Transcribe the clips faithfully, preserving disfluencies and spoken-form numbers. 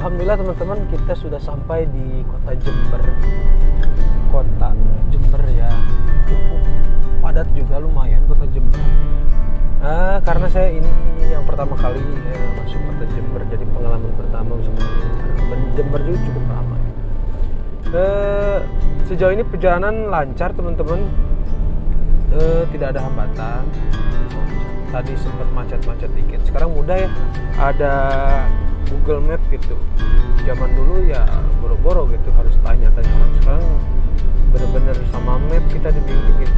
Alhamdulillah teman-teman, kita sudah sampai di kota Jember. Kota Jember ya, cukup padat juga, lumayan kota Jember. Nah, karena saya ini yang pertama kali eh, masuk kota Jember, jadi pengalaman pertama masuk kota Jember. Jember juga cukup ramai. Eh, sejauh ini perjalanan lancar teman-teman, eh, tidak ada hambatan. Tadi sempat macet-macet dikit, sekarang mudah ya, ada Google Map gitu. Zaman dulu ya boro-boro gitu, harus tanya-tanya orang. Sekarang bener-bener sama map kita dibimbing gitu.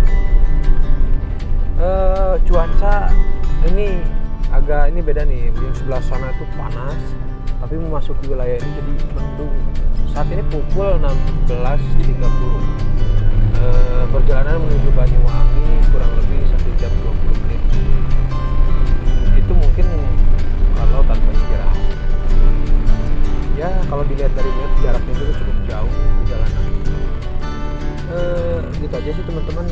Uh, cuaca ini agak ini beda nih, yang sebelah sana tuh panas, tapi memasuki wilayah ini jadi mendung. Saat ini pukul enam belas tiga puluh. Uh, perjalanan menuju Banyuwangi kurang lebih satu jam dua puluh menit. Itu mungkin kalau tanpa istirahat. Ya kalau dilihat dari map jaraknya juga cukup jauh perjalanan. Uh, gitu aja sih teman-teman.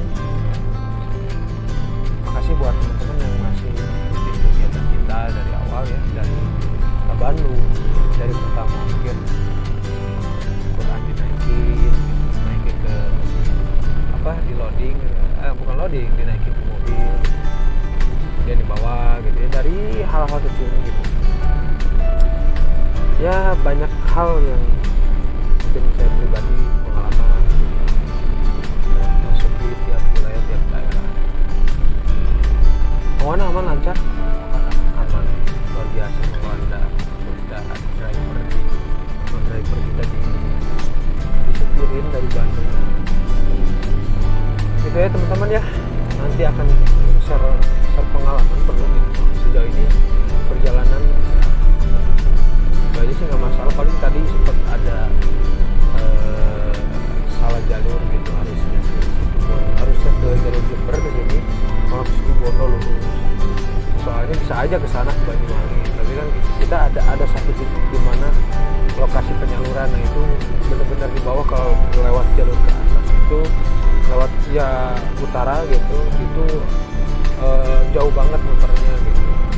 Makasih buat teman-teman yang masih ikutin kegiatan kita dari awal ya, dari kota Bandung, dari pertama mungkin Quran dinaikin, naikin ke apa di loading, eh bukan loading, dinaikin ke mobil, kemudian dibawa gitu ya, dari hal-hal kecil gitu. Ya banyak hal yang mungkin saya pribadi pengalaman dan masuk di tiap wilayah, tiap daerah. Aman aman lancar, aman luar biasa. Melanda sudah driver di driver kita di disetirin dari Bandung. Gitu ya teman-teman ya, nanti akan share share pengalaman perlu gitu. Sejauh ini perjalanan aja sih nggak masalah, paling tadi sempat ada uh, salah jalur gitu, harusnya harusnya ke jalur Jember ke sini, malah ke Bono lurus. Soalnya bisa aja ke sana ke Banyuwangi, tapi kan kita ada ada satu titik di mana lokasi penyaluran, nah itu benar-benar di bawah. Kalau lewat jalur ke atas itu lewat ya utara gitu, itu uh, jauh banget muternya gitu.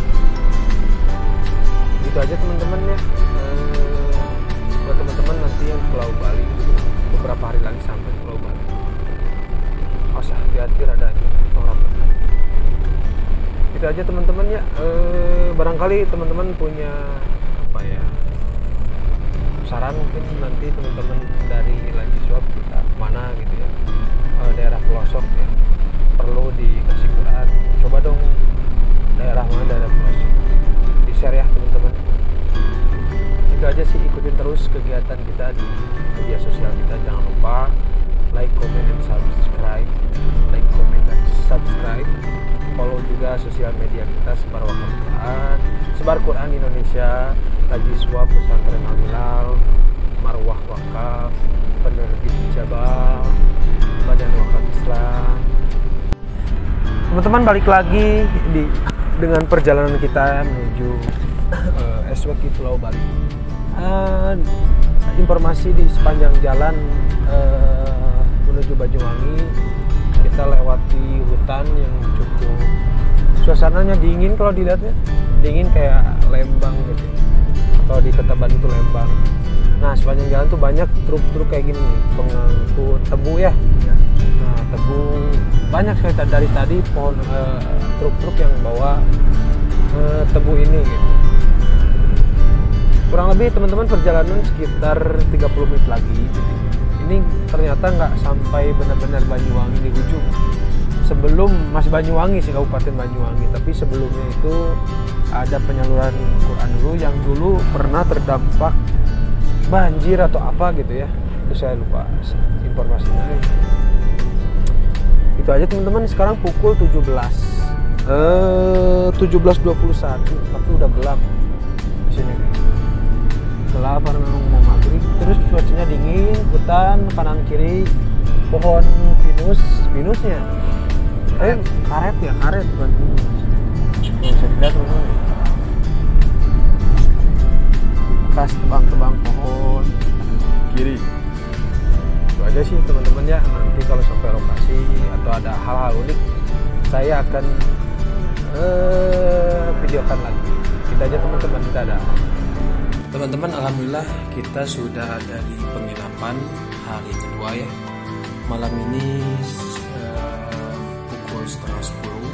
Gitu aja teman-teman ya. Eee, buat teman-teman nanti yang Pulau Bali, beberapa hari lagi sampai Pulau Bali. Awas hati-hati rada orang. Gitu aja teman-teman ya. Eee, barangkali teman-teman punya apa ya, saran mungkin nanti teman-teman dari Laji Swap kita mana gitu ya, eee, daerah pelosok ya, perlu dikasih Quran. Coba dong daerah mana, daerah pelosok, di share ya teman-teman. Itu aja sih, ikutin terus kegiatan kita di media sosial kita. Jangan lupa like, comment, dan subscribe. Like, comment, dan subscribe. Follow juga sosial media kita, Sebar Wakaf Quran, Sebar Quran Indonesia, Laji Swap, Pesantren Al Hilal, Marwah Wakaf, Penerbit Jabal, Badan Wakaf Islam. Teman-teman, balik lagi di dengan perjalanan kita menuju uh, S W Q Pulau Bali. Uh, informasi di sepanjang jalan uh, menuju Banyuwangi, kita lewati hutan yang cukup, suasananya dingin kalau dilihatnya, dingin kayak Lembang gitu. Kalau di Kota Bandung itu Lembang. Nah sepanjang jalan tuh banyak truk-truk kayak gini, pengangkut tebu ya. Nah tebu banyak sekali dari tadi, pohon uh, truk-truk yang bawa uh, tebu ini gitu. Kurang lebih teman-teman perjalanan sekitar tiga puluh menit lagi. Ini ternyata nggak sampai benar-benar Banyuwangi di ujung. Sebelum masih Banyuwangi sih, Kabupaten Banyuwangi, tapi sebelumnya itu ada penyaluran Quran dulu yang dulu pernah terdampak banjir atau apa gitu ya. Itu saya lupa informasinya. Itu aja teman-teman. Sekarang pukul tujuh belas eh tujuh belas dua puluh satu, tapi udah gelap di sini. Gelap karena mau maghrib. Terus cuacanya dingin, hutan kanan kiri pohon pinus, pinusnya. Eh karet ya, karet bukan pinus. Bisa dilihat teman-teman. Bekas tebang-tebang pohon kiri. Itu aja sih teman-teman ya. Nanti kalau sampai lokasi atau ada hal-hal unik, saya akan uh, videokan lagi. Kita aja teman-teman, dadah. Teman-teman, alhamdulillah kita sudah ada di penginapan hari kedua ya. Malam ini uh, pukul setengah sepuluh.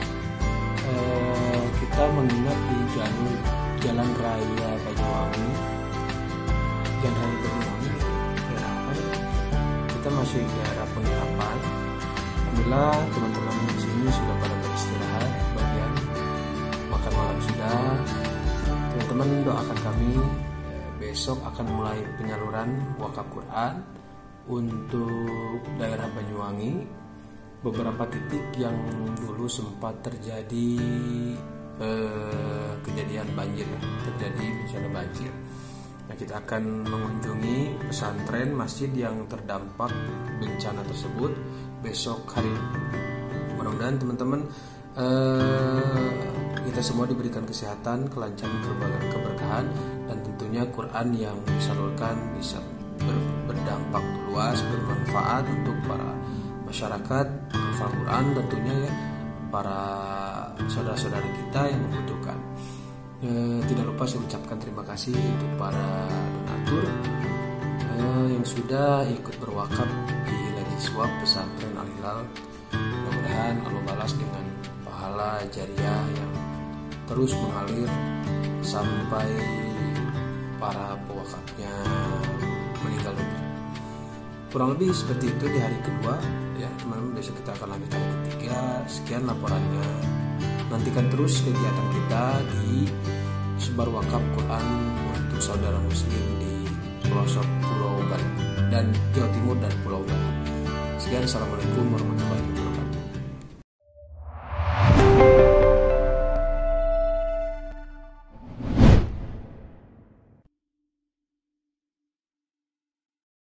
Uh, kita menginap di jalur Jalan Raya Banyuwangi. Jalan Raya Banyuwangi, daerah apa ya? Kita masih di daerah penginapan. Alhamdulillah teman-teman di sini sudah pada beristirahat, bagian makan malam sudah. Teman-teman doakan kami, besok akan mulai penyaluran wakaf Quran untuk daerah Banyuwangi. Beberapa titik yang dulu sempat terjadi eh, kejadian banjir ya, terjadi bencana banjir. Nah, kita akan mengunjungi pesantren masjid yang terdampak bencana tersebut besok hari. Mudah-mudahan teman-teman eh, kita semua diberikan kesehatan, kelancaran, keberkahan, dan tentunya Quran yang disalurkan bisa ber, berdampak luas, bermanfaat untuk para masyarakat, hafal Quran tentunya ya, para saudara-saudara kita yang membutuhkan. E, tidak lupa saya ucapkan terima kasih untuk para donatur e, yang sudah ikut berwakaf di Lagi Swab Pesantren Al Hilal. Mudah-mudahan Allah balas dengan pahala jariah yang terus mengalir sampai para pewakafnya meninggal dunia. Kurang lebih seperti itu di hari kedua ya teman-teman. Besok kita akan lanjut hari ketiga. Sekian laporannya. Nantikan terus kegiatan kita di sebar wakaf Quran untuk saudara muslim di pelosok Pulau Bali dan Jawa Timur dan Pulau Bali. Sekian, assalamualaikum warahmatullahi wabarakatuh.